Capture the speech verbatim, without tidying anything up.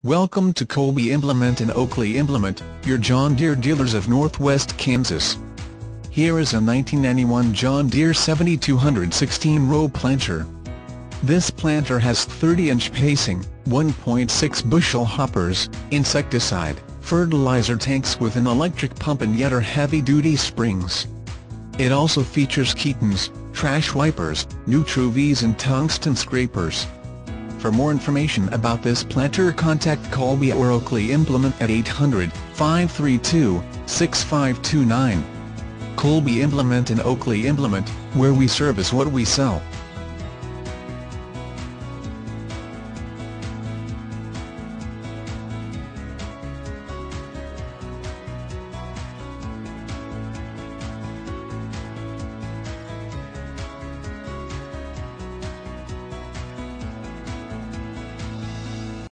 Welcome to Colby Implement and Oakley Implement, your John Deere dealers of Northwest Kansas. Here is a nineteen ninety-one John Deere seventy-two sixteen row planter. This planter has thirty inch pacing, one point six bushel hoppers, insecticide, fertilizer tanks with an electric pump and yet are heavy-duty springs. It also features keetons, trash wipers, new tru-vees and tungsten scrapers. For more information about this planter, contact Colby or Oakley Implement at eight hundred, five three two, six five two nine. Colby Implement and Oakley Implement, where we service what we sell.